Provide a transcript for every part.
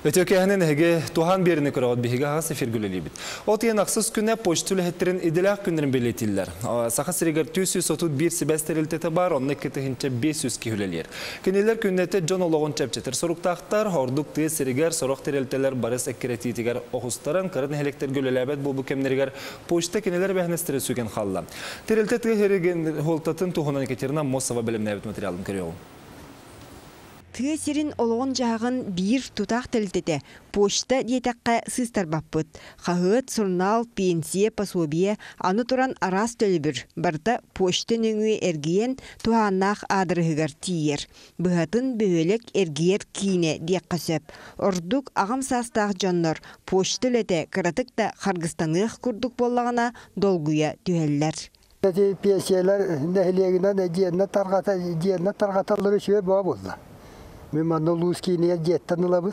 Ötökehinin hege tuhan birini kırağıt bihiga ha sefir güleliyibit. Otiyen aksız günne poştülü hettirin idilak günlerin belirtiller. Sağa sirigar 231 sibesteriltete bar, onunla kıtıhınca 500 kihüleliyer. Küneler künnete John Oloğun çepçetir. Soruktağıttar, horduk diye sirigar, soruk terilteler barış ekkiretiyetigar oğustaran, karın helekter gülelebet bu kemlerigar poşta küneler behnestire sügen xallam. Teriltete herigen holtatın tuğunan ketirina Mossava bilimnevit materialım kırıyor. Tığesirin oloğun jağın bir tutaq tältete, poçta diyetakka sıstar bappıt. Xahıt, surnal, pensiye, pasobiye, anı turan aras tölbür. Barda poçta nöngü ergiyen tuhanaq adırıhıgar tiyer. Bıhatın böhölek ergiyer kine diyakka söp. Orduk ağam sastaq jonlar, poçta lete kıratık da Kırgıstanıq kurduk bollağına dolguya tüheller. Pensiyeler nehliyeginden ciyenine tarqatalları şöyle boğa bozdu. Ben bana Luzki'ye cidden olabilir.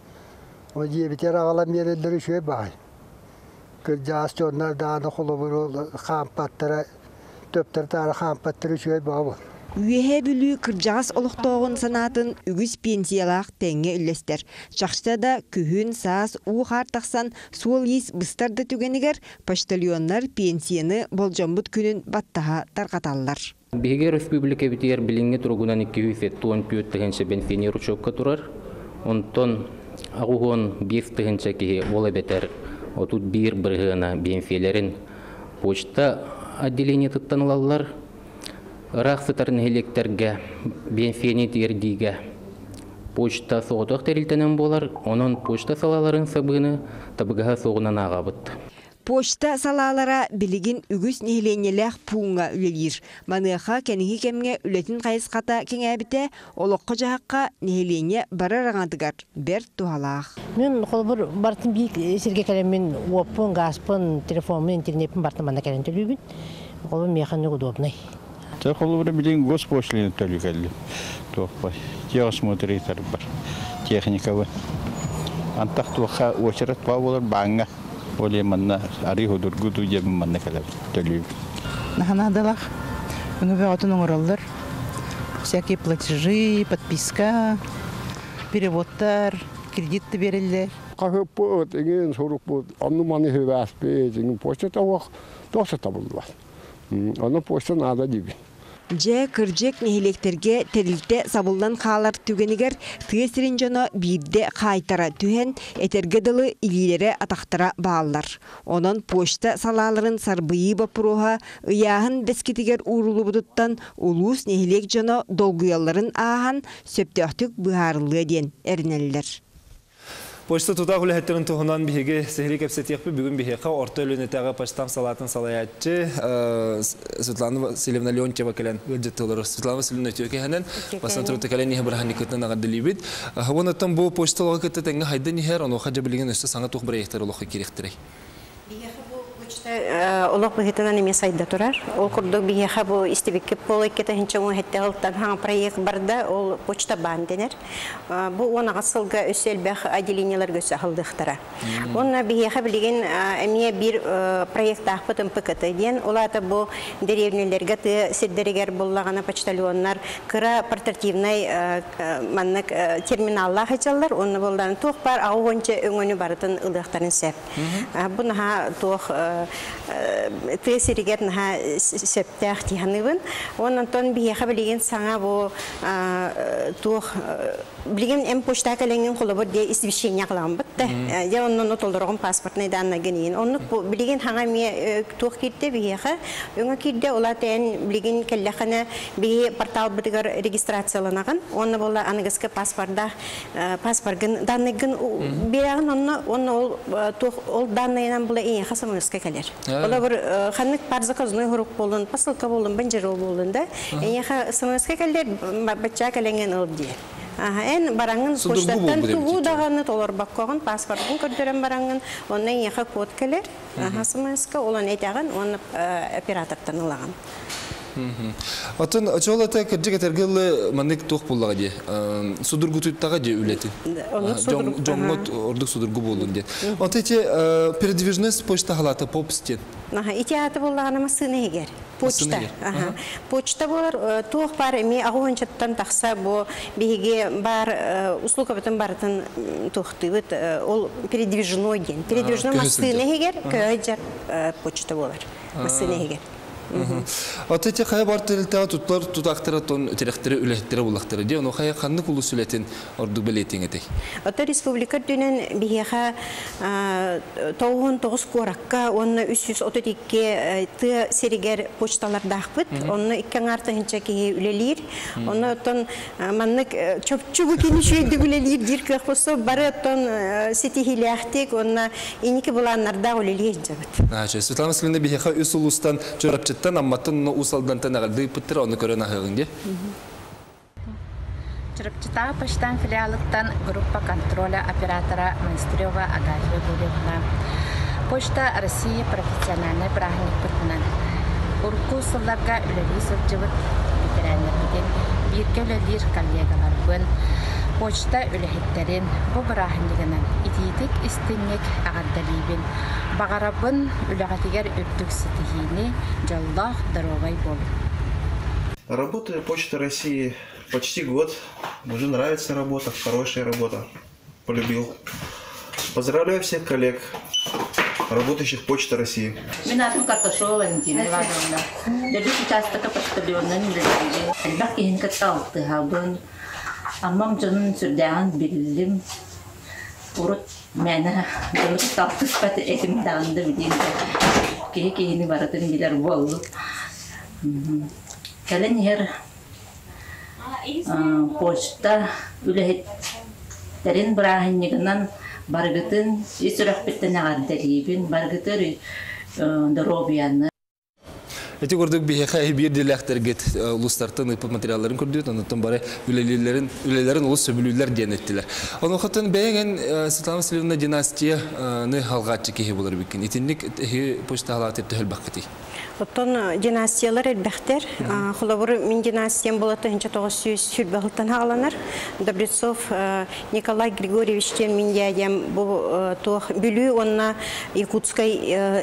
O diye bir tane ağlam yerleri şöyle bağlı. Kırcağız onlar dağını kolaburu kampatlara, töpter tane kampatları şöyle bağlı. Üyehe bülü kırcağız oluqtoğun sanatın ügüs pensiyalaq tenge üllester. Çaxta da kühün, saz, uğar taqsan sol yis bıstarda tügeniger, paştalyonlar pensiyini bolcambut günün battaha tarqatallar. Bihiga Respublika bitiyer bilinge turugunan 270 piyot tehense ben finiru çokka turar. Onton ağuhon bir tehense ki ola beter otut bir bırhına benfilerin poçta adilini tuttanılallar. Irak sıtarın helekterge benfini tiyerdiğe poçta soğudak teriltenen bolar. Onun poçta salaların sabını tabıgaha soğunan ağabıt. Poçta salalara biligin ügüs nehlenyeler puğuna ülelir. Manıqa kenihi kemge ületin qayısqata kengäbite oloqqa jahaqqa nehlenye bararağadıgar ber tuhalaq. Men kolbur bartın bir sirge kalemin opun, gaspın, telefonun, internetin bartın bana kelen tölübün. Kolbur mexanik udobnay. Kolbur bilin госпошлины tölügelli. Toqbay. Geosmotoritar var. Texnika var. Antaq tuqa очерет var banga. Oleh mana hari hudur gudu jam mana kalau terlibat. Nah adalah menurut nomorlar, всякие платежи, подписка, переводlar, kredit verirler. Kahıp ingin soruk bu annumanı hevas be, ingin poçta tavuk dosa tabullar. Onu poçta nada gibi. Je kırcek nehilekterge terilte sabuldan xalar tügeniger tığesirin jona birde qaytara tühen eterge dalı ililere ataktara bağlar. Onun poçta salaların sarbıyı bapuroha ıyahın beskitiger uğrulu buduttan ulus nehilek jona dolguyalların ağan söptöhtük buharlığı den erineliler. Poçta tuta hule hetterin tuğunan bihige sehri kepsetiyek bi bugün bihiqa orta ölünetege paçtam salatın salayatçı Svetlana Vasilyevna Leontyeva kelen gıcıtılır. Svetlana Vasilyevna Ötökehenen basın turta kelen nihe bırhan nikitna nagadilibit. Havonatan bu poçta loğa kıtta tenge hayda niher onu xaca bilingen üstü sana tuğ bireyekter oloğa kirektirey. Олог бигетен неме сайда турар. Ол курдук биеха бу истебекке полыккете хинчоң хетте алттан хаң проект барда ол почта банденер. Бу она гасылга өселбәх отделениялар гөсө халдыктара. Онна биеха билеген эмие бир проект ахпытын пыкыты ден. Олата бу деревнелерге ты седдерегер буллагана почтальоннар кыра портативный маннык терминаллар хачалар. Онны булдан тук бар агонча өңөнү барытын ылыктарын сеп. Буна тук Тесиригет на септах тиханывын. Он Антон биеха билеген саңа бу тух билеген эм почта каленген колобор де извещение кыламбыт да. Я оннон толдоргон паспортный данные генин. Он билеген хаңа ми тух кирде биеха. Өңө кирде улатен билеген келлехана би портал битигер регистрацияланаган. Онны болла аныгыска паспортын данныгын бирагын онны ол тух ол данныйнан була эң хасамыска келер. Ола bir xanık parzakaznoy huruk bolun, pasalka bolun, banjero bolun da. Eğer samaska keller bacca kelengen oldu diye. En barangın poştattan tuğu dağını tolar bakkoğun pasportun kördüren barangın onun yaha kod keller. Samaska olan etağın onu operatörden alağın. Атын ачолата кырдык тергел манык тох буллага ди. Судургу туттага ди үлети. Жоңгот ордук судургу болдун ди. Отече передвижность почта халата попстен. Итиаты буллагана масыны егер. Почта. Почта болар тох бар эми агончаттан такса бу биге бар услуга бутун бартын тохтыбыт ол передвижной ден. Передвижной масыны егер көҗөр почта болар. Масыны егер. Отече хая бартылта тутлар тутактыра тон терехтери үлехтери булактыры ди. Ону хая канны кулу сүлетин ордук белетин этек. Ата республика дүнен биһеха тоғын тоғыз коракка онна 332 ты серигер почталар дахпыт. Онна иккен артынча ки үлелир. Онна тон маннык чөпчүгү кини шүйдү үлелир дир көхпосо бары тон сетихилехтик онна иники буланнарда үлелир жабыт. Светлана Васильевна биһеха үсулустан чорапчыттан амматын усалдан танагарды пыттыр оны көрөн ахыгынде. Чурапчыта почтан филиалыктан группа контроля оператора Монстрева Агафья Гурьевна. Почта России профессиональный брахник пытынан. Урку сылларга үлели сылжыбыт ветеранербиден бирке үлелир коллегалар бын. Почта үлехеттерин бу брахнигынан ититик истинник агардалибин. Багарабын үлегатигер үттүк ситихини жаллах дорогой бол. Работаю в Почте России почти год. Уже нравится работа, хорошая работа. Полюбил. Поздравляю всех коллег, работающих в Почте России. Меня тут Карташова Валентина Ивановна. Я сейчас такая почтальонная не люблю. Когда я катал, ты габон. А мам джон сюда биллим. Урод меня джон катал, ты спать этим данным видим. Кики не баратен билер бол. Kalian her posta ulah terin berahin nyekenan bargetin isurah petena gardelibin bargetir dorobian. Эти гордык биһеха бир дилехтергет улустартын ыпы материалларын көрдүт, андан бары үлелерин улус сөбүлүлөр денеттилер. Ону хатын беген Светлана Васильевна династияны халгатчы кеһи болор бикин. Итинник почта халаты төлбакты. Оттон династиялар элбәхтер. Холобур мин династиям болаты 1900 сүрбәхтан хагаланар. Добрецов Николай Григорьевичтен мин дядям бу тох бүлү онна Якутской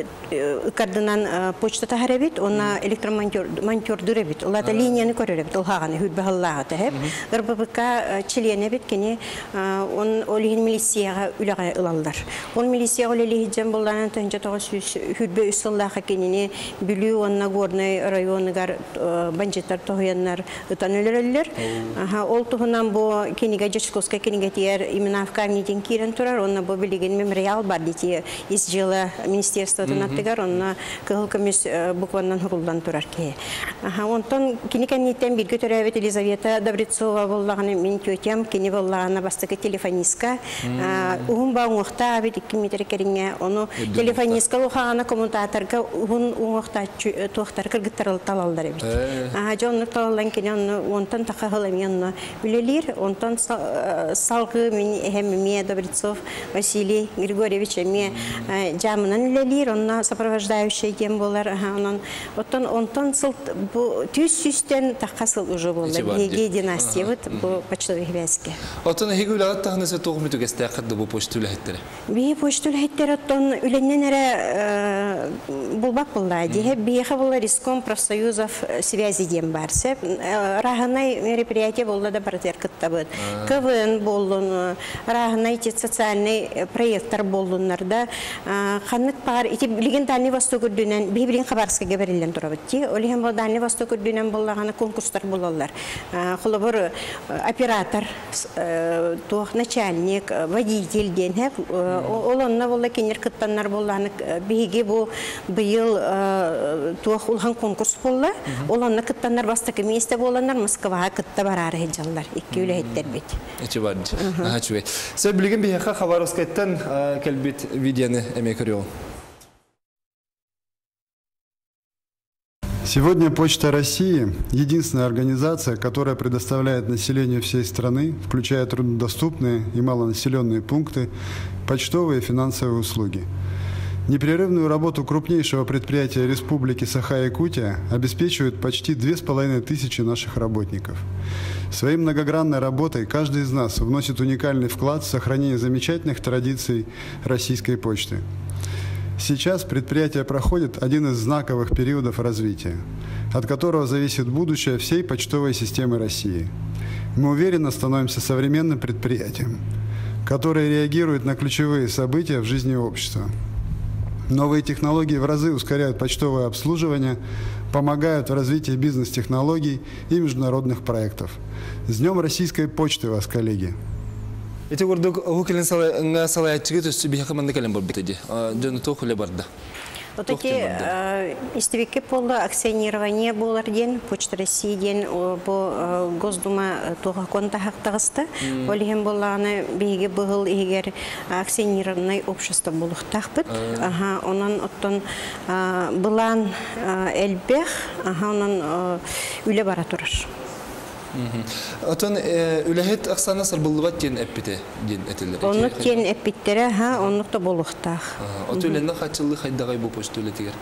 кардынан почта тахарабит, онна электромонтер дурабит. Олата линияны көрөрөбит, олхаганы хүлбәхаллага тәһәп. РБК члене бит кене он олин милицияга үләгә ылалдар. Он милиция олели җем булган 1900 хүлбә үсәллага кенене бүлү онна горный районыгар банҗеттар тояннар ытанылырлар. Ол туһунан бу кенеге Жечковская кенеге тияр именно в камниден кирен турар, онна бу билеген мемориал бар дите из жила министерства тунаттыгар, онна кылкымыз букваннан хурулдан турар ке. Онтон кенекен нитен бирге төрәбет Елизавета Добрецова буллаганы мин төтем кене буллаганы бастыкы телефонистка. Уһун баңыкта бит 2 метр кериңе, оны телефонистка ухаганы коммутаторга уһун уңыкта тохтар кыргыттар талалдар бит. Жонны талалдан кене онтон такаһыламын билелер, онтон салгы мен хемме Добрецов Василий Григорьевич ме жамынан лелер, онна сопровождающий кем болар, онтон сыл бу түс-түстен такасыл уже болар. Еге династия вот бу почтовый хвязке. Отон хеге үләгәт тахнысы тогмы түгәстә кадды бу почта үләһеттәре. Би почта үләһеттәре оттон үленнән эре булбак булла. Дие бихе булла Риском профсоюзов связи дем барсы. Раханай мероприятие булла да бартер кыттабыт. КВН болдун, раханай социальный проекттар болдуннарда. Ханнык пар ити билген Дальний Восток үрдүнен бибирин хабарскага берилген турабытти. Олиһен бу Дальний Восток үрдүнен буллаганы конкурстар булалар. Холобор оператор, тох начальник, водитель ден хеп. Олонна булла кенер кыттаннар булланы биге бу быйыл тох улхан конкурс булла. Олонна кыттаннар бастыкы месте булганнар Москвага кытта барар хеҗаллар. 2 үләһеттер бит. Эче бар. Чуй. Сез билген биһеха Хабаровскайдан келбит видеоны эме көрөм. Сегодня Почта России – единственная организация, которая предоставляет населению всей страны, включая труднодоступные и малонаселенные пункты, почтовые и финансовые услуги. Непрерывную работу крупнейшего предприятия Республики Саха-Якутия обеспечивают почти 2500 наших работников. Своей многогранной работой каждый из нас вносит уникальный вклад в сохранение замечательных традиций российской почты. Сейчас предприятие проходит один из знаковых периодов развития, от которого зависит будущее всей почтовой системы России. Мы уверенно становимся современным предприятием, которое реагирует на ключевые события в жизни общества. Новые технологии в разы ускоряют почтовое обслуживание, помогают в развитии бизнес-технологий и международных проектов. С Днем Российской почты вас, коллеги! Эти городок гукелен салаятчыгы төссү бихе команда кален борбитеди. Жонуту хуле барда. Вот эти истовики пола акционирование болар ден, Почта России ден по Госдума туга конта хактагысты. Олихен боланы биге быгыл егер акционированное общество булух тахпыт. Онан оттон былан элбех, онан үле бара турар. Отон үләһет аксана сарбыллыбат тен эппите ден этелер. Оны тен эппиттере оннукта болуктах. Отөлленне хачылы хайдагай бу почта үлетигер.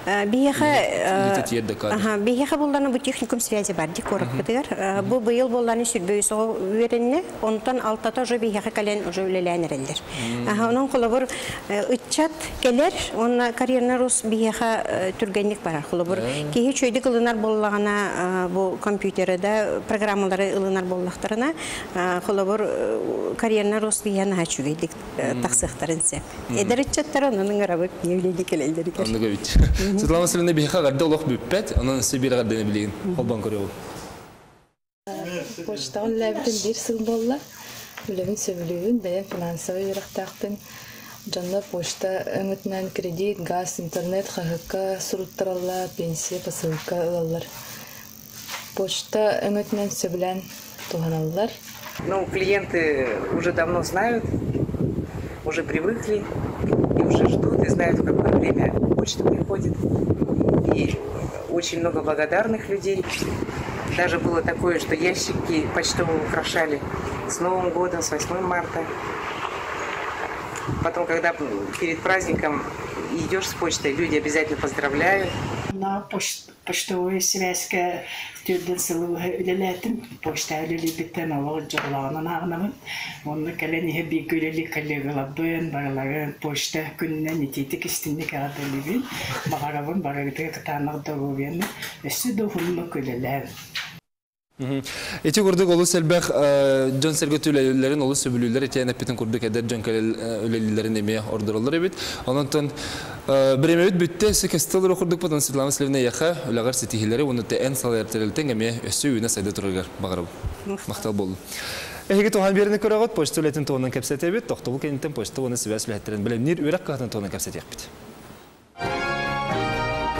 Бияха булланы бу техникум связи бар ди корак битер. Бу быйыл булланы сүрбөйсө веренне, онтан алтата уже бияха кален уже үлеләнерлер. Онун колобур ытчат келер, онна карьерна рус бияха түргенлик бар колобур. Кии чөйдү кылынар боллагана бу компьютерде программалары ылынар боллактарына холобор карьерна рост бияна хачугейдик таксыктарын сеп. Эдеритчаттар анын арабы евледи келелдери кер. Аны габит. Светлана Васильевна биха гадда улук бүппет, анын сибир гадданы билген. Холбан көрөбү. Почтагы ләбитен бир сыл болла. Үлебин сөбүлүбүн бәян финансовый ярактактын жанна почта өңөтүнөн кредит, газ, интернет, ХХК, суруттаралла, пенсия, посылка алалар. Почта эмитмен сөбілен туганалар. Ну, клиенты уже давно знают, уже привыкли, и уже ждут, и знают, в какое время почта приходит. И очень много благодарных людей. Даже было такое, что ящики почтовые украшали с Новым годом, с 8 марта. Потом, когда перед праздником идешь с почтой, люди обязательно поздравляют. На почтовую связь тюрден сылуы үлелетим, почта үлели биттен олығы жоғлағынан ағынамын. Оны кәлен еге бейгі үлели коллегалабын, бағалағын почта күнінен етейті кестінік ағадылығын, бағарабын бағарыдығы қытанығы доғуын, өсі доғынымы көлелер. Эти гордык олус элбэх жон сергөт үлелерин олус сөбүлүлөр этен эпитин курдук эдер жон үлелерин эме ордурулар эбит. Онтон биремебит бүтте секестелер окурдук потон Светлана Васильевна яха улагар сетихилери онуте эн салертелтен эме өсү үйүнө сайда тургар багарып. Мактал болду. Эге тохан берини көрөгөт почта үлетин тоонун кепсете эбит. Токтогул кенттен почта оны связь үлеттерин билем нир үрак катын тоонун кепсете эпит.